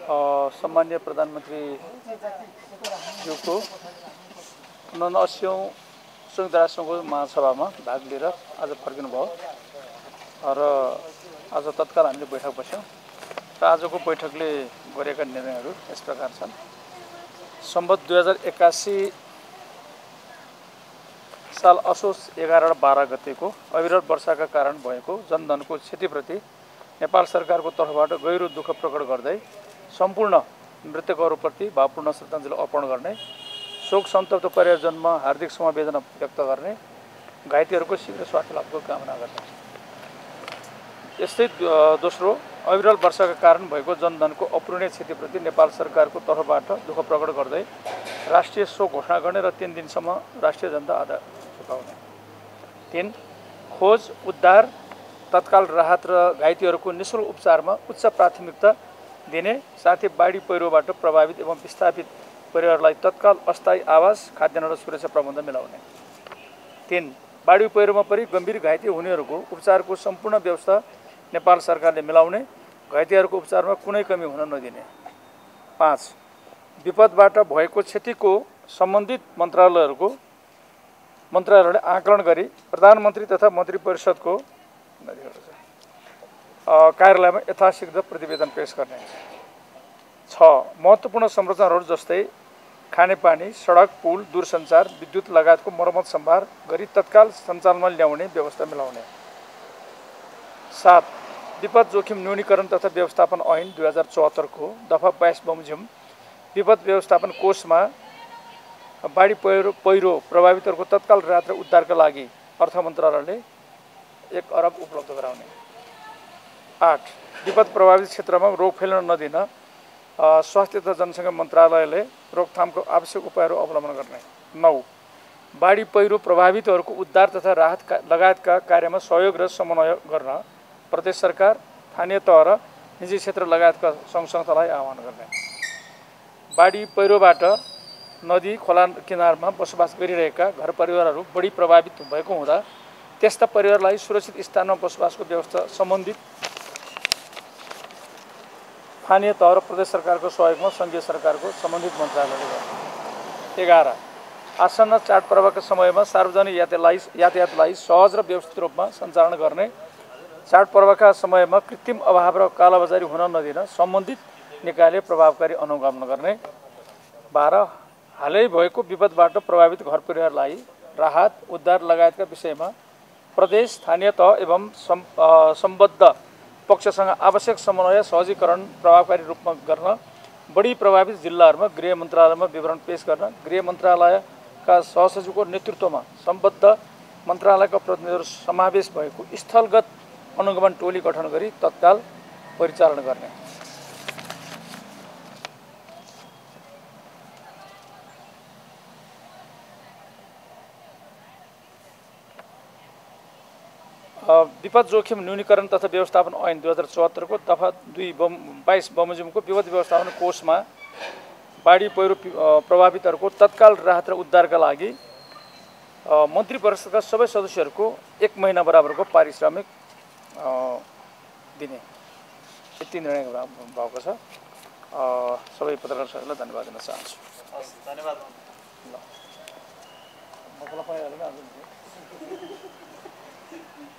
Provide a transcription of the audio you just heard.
सम्माननीय प्रधानमन्त्रीज्यूको 79औं संयुक्त राष्ट्रसङ्घको महासभामा भाग लिएर आज फर्किनु भयो र आज तत्काल हामीले बैठक बस्यौं र आजको बैठकले गरेका निर्णयहरू यस प्रकार छन्। सम्वत 2081 साल असोज 11 र 12 गतेको अविरल वर्षाका कारण भएको जनधनको क्षतिप्रति नेपाल सरकारको तर्फबाट गहिरो दुःख प्रकट गर्दै सम्पूर्ण मृतकहरूप्रति भावपूर्ण श्रद्धाञ्जली अर्पण गर्ने, शोक सन्तप्त परिवारजनमा हार्दिक समवेदना व्यक्त गर्ने, घाइतेहरूको शीघ्र स्वास्थ्य लाभको कामना गर्ने। यस्तै दोस्रो, अविरल वर्षाका कारण भएको जनधनको अपूरणीय क्षतिप्रति नेपाल सरकारको तर्फबाट दुःख प्रकट गर्दै राष्ट्रिय शोक घोषणा गर्ने र 3 दिनसम्म राष्ट्रिय जनता आधार चुकाउने। 3. खोज, उद्धार, तत्काल राहत र घाइतेहरूको निःशुल्क उपचारमा उच्च प्राथमिकता दिने, साथै बाढी पहिरोबाट प्रभावित एवं विस्थापित परिवारलाई तत्काल अस्थायी आवास, खाद्यान्न र सुरक्षा प्रबन्ध मिलाउने। 3. बाढी पहिरोमा परि गम्भीर घाइते हुनेहरूको उपचारको सम्पूर्ण व्यवस्था नेपाल सरकारले मिलाउने, घाइतेहरूको उपचारमा कुनै कमी हुन नदिने। 5. विपदबाट भएको क्षतिको सम्बन्धित मन्त्रालयहरूले आकलन गरी प्रधानमन्त्री तथा मन्त्री परिषदको कार्यालयमा यथाशीघ्र प्रतिवेदन पेश गर्ने। 6. महत्त्वपूर्ण संरचनाहरू जस्तै खानेपानी, सडक, पुल, दूरसञ्चार, विद्युत लगायतको मर्मत सम्भार गरी तत्काल सञ्चालनमा ल्याउने व्यवस्था मिलाउने। 7. विपद जोखिम न्यूनीकरण तथा व्यवस्थापन ऐन 2074 को दफा 22 बमोजिम विपद व्यवस्थापन कोषमा बाढी पहिरो प्रभावितहरूको तत्काल राहत र उद्धारका लागि अर्थ मन्त्रालयले 1 अरब उपलब्ध गराउने। 8. विपद प्रभावित क्षेत्रमा रोग फैलन नदिन स्वास्थ्य तथा जनसङ्ख्या मन्त्रालयले रोकथामको आवश्यक उपायहरू अवलम्बन गर्ने। 9. बाढी पहिरो प्रभावितहरूको उद्धार तथा राहत लगायतका कार्यमा सहयोग र समन्वय गर्न प्रदेश सरकार, स्थानीय तह र निजी क्षेत्र लगायतका सङ्घ संस्थालाई आह्वान गर्ने। बाढी पहिरोबाट नदी खोला किनारमा बसोबास गरिरहेका घर परिवारहरू बढी प्रभावित भएको हुँदा त्यस्ता परिवारलाई सुरक्षित स्थानमा बसोबासको व्यवस्था सम्बन्धित स्थानीय तह र प्रदेश सरकारको सहयोगमा सङ्घीय सरकारको सम्बन्धित मन्त्रालयले गर्ने। 11. आसन्न चाडपर्वका समयमा सार्वजनिक यातायातलाई सहज र व्यवस्थित रूपमा सञ्चालन गर्ने, चाडपर्वका समयमा कृत्रिम अभाव र कालाबजारी हुन नदिन सम्बन्धित निकायले प्रभावकारी अनुगमन गर्ने। 12. हालै भएको विपदबाट प्रभावित घर परिवारलाई राहत, उद्धार लगायतका विषयमा प्रदेश, स्थानीय तह एवं सम्बद्ध पक्षसँग आवश्यक समन्वय सहजीकरण प्रभावकारी रूपमा गर्न, बढी प्रभावित जिल्लाहरूमा गृह मन्त्रालयमा विवरण पेश गर्न, गृह मन्त्रालयका सहसचिवको नेतृत्वमा सम्बद्ध मन्त्रालयका प्रतिनिधिहरू समावेश भएको स्थलगत अनुगमन टोली गठन गरी तत्काल परिचालन गर्ने। विपद जोखिम न्यूनीकरण तथा व्यवस्थापन ऐन 2074 को दफा 22 बमोजिमको विपद व्यवस्थापन कोषमा बाढी पहिरो प्रभावितहरूको तत्काल राहत र उद्धारका लागि मन्त्री परिषदका सबै सदस्यहरूको 1 महिना बराबरको पारिश्रमिक दिने यति निर्णय भएको छ। सबै पत्रकार साथीहरूलाई धन्यवाद दिन चाहन्छु। धन्यवाद। ल